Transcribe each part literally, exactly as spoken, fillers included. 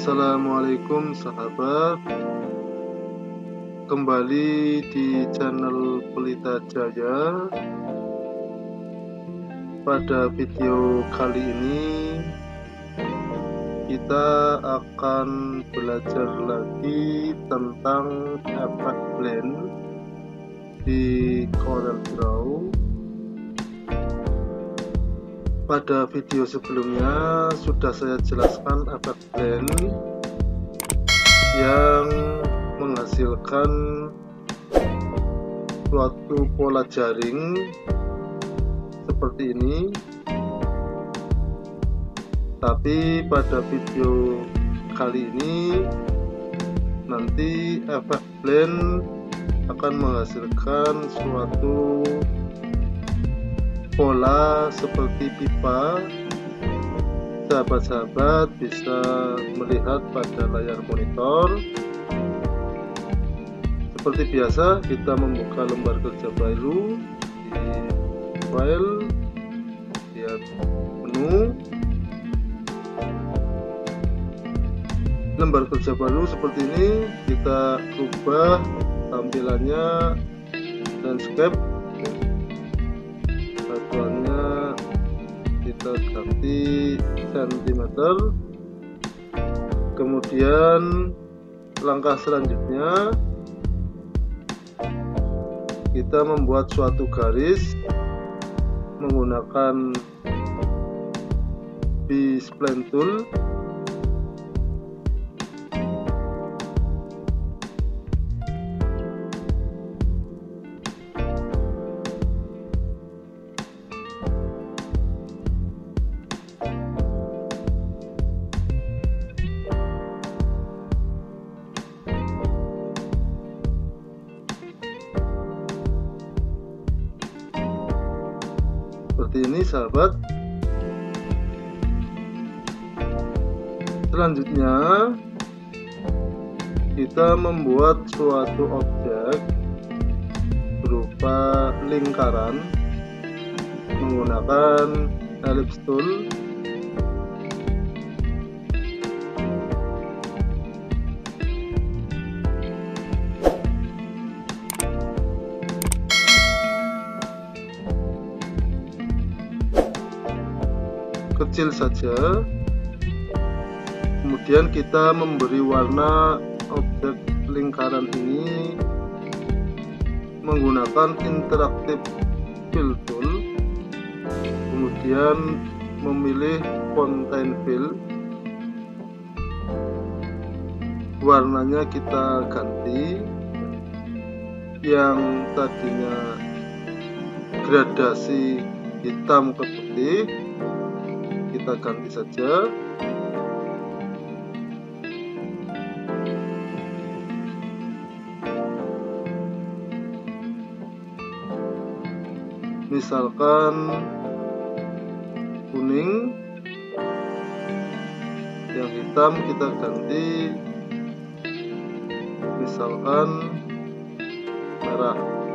Assalamualaikum sahabat, kembali di channel Pelita Jaya. Pada video kali ini kita akan belajar lagi tentang efek blend di Corel Draw. Pada video sebelumnya sudah saya jelaskan efek blend yang menghasilkan suatu pola jaring seperti ini. Tapi pada video kali ini nanti efek blend akan menghasilkan suatu pola seperti pipa. Sahabat-sahabat bisa melihat pada layar monitor. Seperti biasa, kita membuka lembar kerja baru di file, lihat menu. Lembar kerja baru seperti ini, kita ubah tampilannya, landscape, satuannya kita ganti sentimeter. Kemudian langkah selanjutnya kita membuat suatu garis menggunakan B-spline tool. Seperti ini sahabat. Selanjutnya kita membuat suatu objek berupa lingkaran menggunakan ellipse tool. Kecil saja. Kemudian kita memberi warna objek lingkaran ini menggunakan interactive fill tool. Kemudian memilih contain fill. Warnanya kita ganti, yang tadinya gradasi hitam ke putih kita ganti saja. Misalkan kuning, yang hitam kita ganti misalkan merah.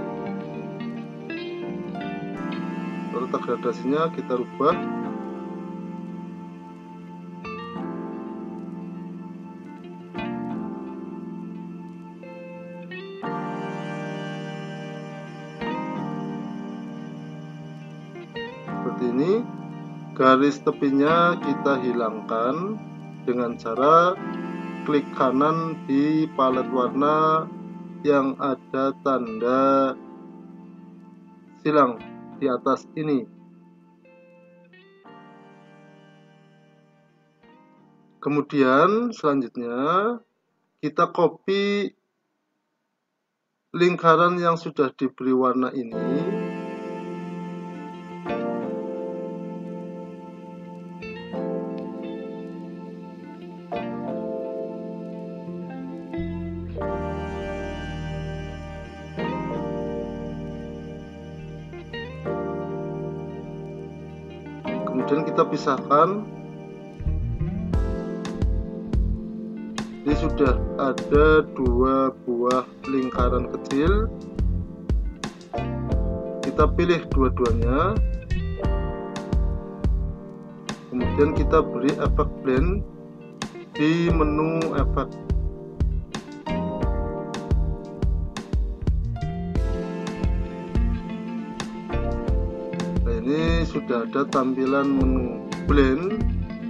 Letak gradasinya kita rubah. Seperti ini. Garis tepinya kita hilangkan dengan cara klik kanan di palet warna yang ada tanda silang di atas ini. Kemudian selanjutnya kita copy lingkaran yang sudah diberi warna ini. Kemudian kita pisahkan. Ini sudah ada dua buah lingkaran kecil. Kita pilih dua-duanya. Kemudian kita beri efek blend di menu efek. Nah, ini sudah ada tampilan menu blend.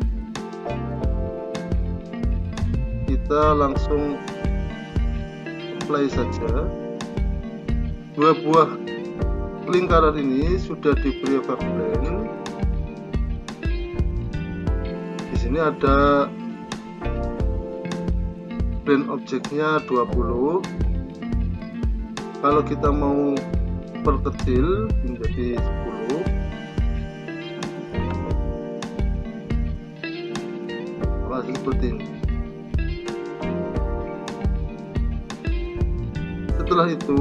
Kita langsung play saja. Dua buah lingkaran ini sudah diberi efek blend. Di sini ada blend objeknya dua puluh. Kalau kita mau perkecil menjadi sepuluh, masih seperti ini. Setelah itu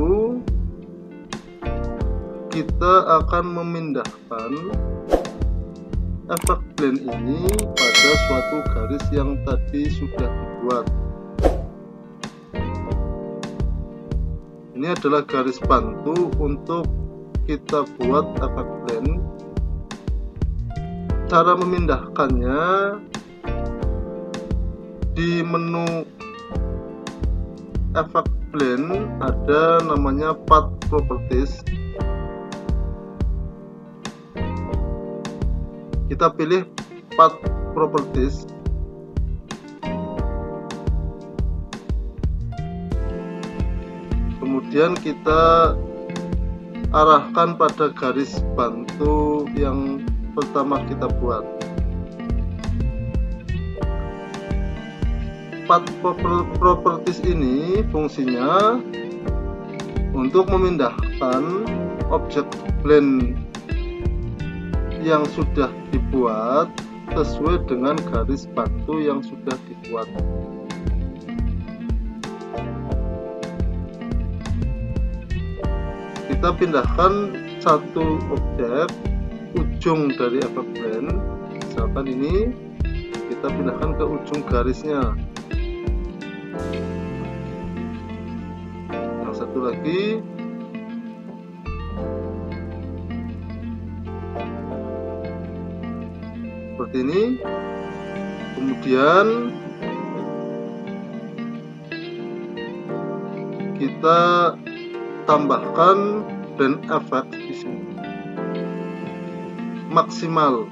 kita akan memindahkan efek blend ini pada suatu garis yang tadi sudah dibuat. Ini adalah garis bantu untuk kita buat efek blend. Cara memindahkannya di menu efek blend ada namanya path properties. Kita pilih path properties. Kemudian kita arahkan pada garis bantu yang pertama kita buat. Path properties ini fungsinya untuk memindahkan objek blend yang sudah dibuat sesuai dengan garis bantu yang sudah dibuat. Kita pindahkan satu objek ujung dari efek blend, misalkan ini, kita pindahkan ke ujung garisnya. Yang satu lagi seperti ini. Kemudian kita tambahkan blend efek di sini maksimal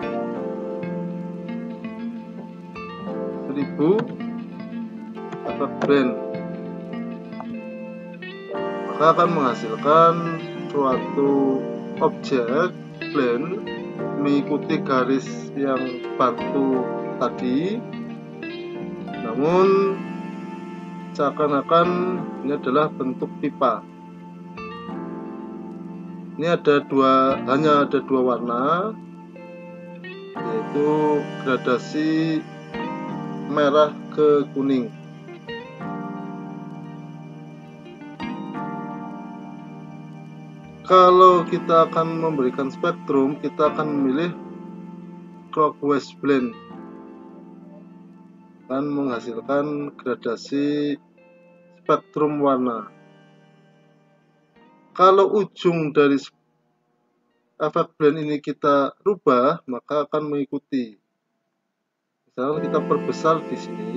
seribu efek blend, maka akan menghasilkan suatu objek blend mengikuti garis yang bantu tadi, namun seakan-akan ini adalah bentuk pipa. Ini ada dua, hanya ada dua warna, yaitu gradasi merah ke kuning. Kalau kita akan memberikan spektrum, kita akan memilih clockwise blend, akan menghasilkan gradasi spektrum warna. Kalau ujung dari efek blend ini kita rubah, maka akan mengikuti. Misalnya kita perbesar di sini,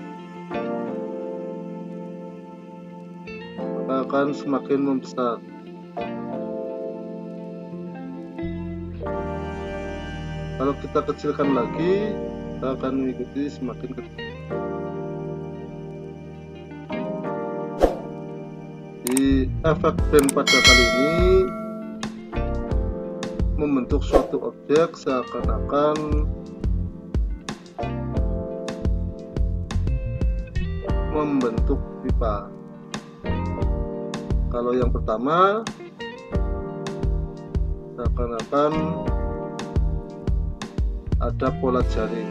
maka akan semakin membesar. Kalau kita kecilkan lagi, kita akan mengikuti semakin kecil. Di efek blend pada kali ini membentuk suatu objek seakan-akan membentuk pipa. Kalau yang pertama seakan-akan ada pola jaring.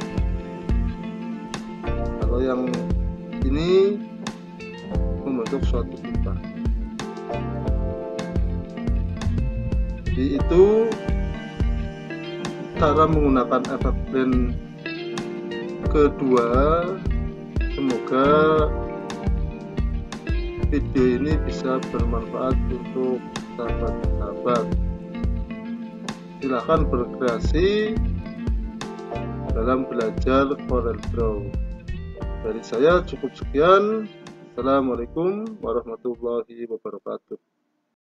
Kalau yang ini membentuk suatu pipa. Jadi itu cara menggunakan efek blend kedua. Semoga video ini bisa bermanfaat untuk sahabat-sahabat. Silahkan berkreasi dalam belajar CorelDRAW. Dari saya cukup sekian. Assalamualaikum warahmatullahi wabarakatuh.